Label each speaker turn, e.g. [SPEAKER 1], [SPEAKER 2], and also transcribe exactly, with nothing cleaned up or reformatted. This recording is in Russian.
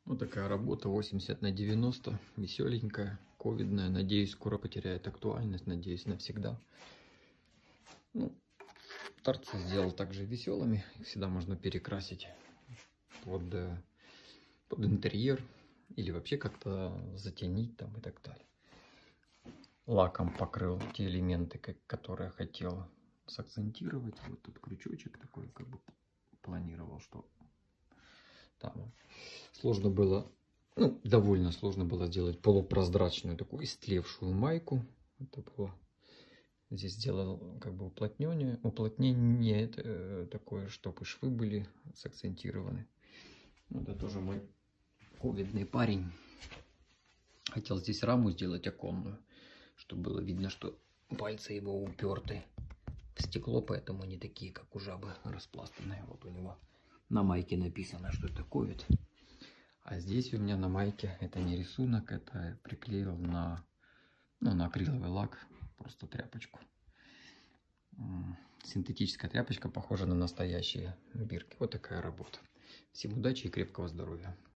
[SPEAKER 1] Вот такая работа восемьдесят на девяносто, веселенькая, ковидная. Надеюсь, скоро потеряет актуальность, надеюсь, навсегда. Ну, торцы сделал также веселыми, их всегда можно перекрасить под, под интерьер или вообще как-то затенить там и так далее. Лаком покрыл те элементы, которые хотел сакцентировать. Вот тут крючочек такой, как бы планировал, что там сложно было, ну, довольно сложно было сделать полупрозрачную такую истлевшую майку. Это было, здесь сделал как бы уплотнение, уплотнение это, такое, чтобы швы были сакцентированы. Это тоже мой ковидный парень. Хотел здесь раму сделать оконную, чтобы было видно, что пальцы его уперты в стекло, поэтому они такие, как у жабы, распластанные. Вот у него на майке написано, что это ковид. А здесь у меня на майке это не рисунок, это приклеил на, ну, на акриловый лак, просто тряпочку. Синтетическая тряпочка, похожа на настоящие бирки. Вот такая работа. Всем удачи и крепкого здоровья.